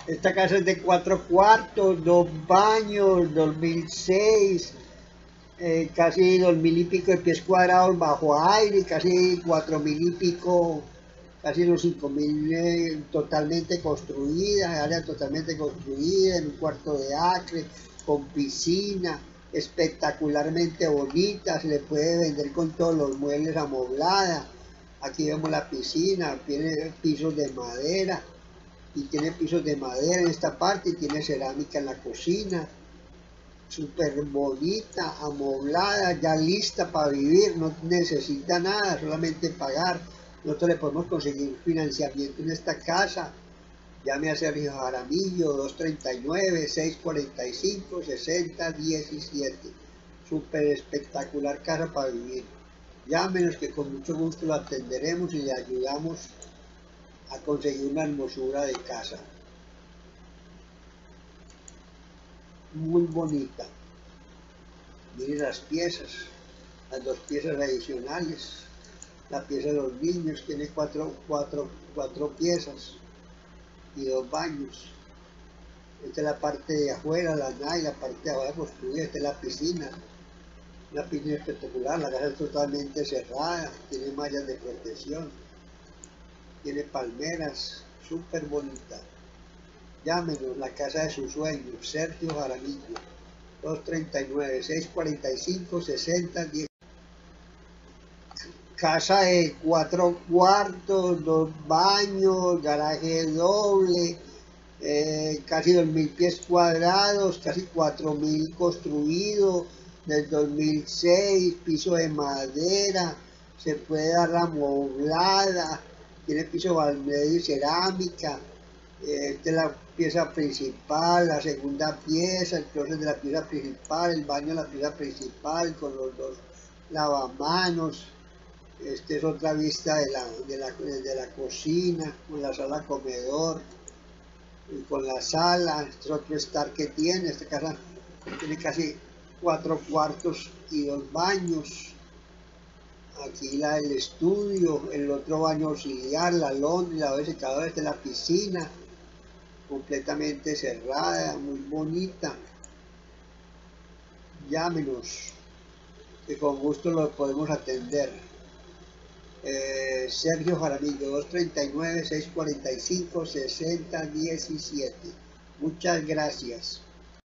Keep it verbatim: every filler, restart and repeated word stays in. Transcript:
Esta casa es de cuatro cuartos, dos baños, dos mil seis, eh, casi dos mil y pico de pies cuadrados bajo aire, casi cuatro mil y pico, casi los cinco mil eh, totalmente construida, área totalmente construida, en un cuarto de acre, con piscina, espectacularmente bonita, se le puede vender con todos los muebles amoblada. Aquí vemos la piscina, tiene pisos de madera, y tiene pisos de madera en esta parte y tiene cerámica en la cocina, súper bonita, amoblada, ya lista para vivir, no necesita nada, solamente pagar. Nosotros le podemos conseguir financiamiento en esta casa. Llame a Sergio Jaramillo, dos tres nueve, seis cuatro cinco, seis cero uno siete. Súper espectacular casa para vivir. Llámenos que con mucho gusto lo atenderemos y le ayudamos a conseguir una hermosura de casa. Muy bonita. Miren las piezas, las dos piezas adicionales. La pieza de los niños tiene cuatro, cuatro, cuatro piezas y dos baños. Esta es la parte de afuera, la nave, la parte de abajo construida. Esta es la piscina. Una piscina espectacular. La casa es totalmente cerrada, tiene mallas de protección, tiene palmeras, súper bonita. Llámenos, la casa de sus sueños, Sergio Jaramillo, dos tres nueve, seis cuatro cinco, seis cero uno cero. Casa de cuatro cuartos, dos baños, garaje doble, eh, casi dos mil pies cuadrados, casi cuatro mil construido, del dos mil seis, piso de madera, se puede dar la amoblada, tiene piso balneario y cerámica. Eh, esta es la pieza principal, la segunda pieza, el closet de la pieza principal, el baño de la pieza principal con los dos lavamanos. Esta es otra vista de la, de la, de la cocina, con la sala comedor, y con la sala. Este es otro estar que tiene. Esta casa tiene casi cuatro cuartos y dos baños. Aquí la del estudio, el otro baño auxiliar, la Londres, la de secadores de la piscina, completamente cerrada, muy bonita. Llámenos, que con gusto lo podemos atender. Eh, Sergio Jaramillo, dos tres nueve, seis cuatro cinco, seis cero uno siete. Muchas gracias.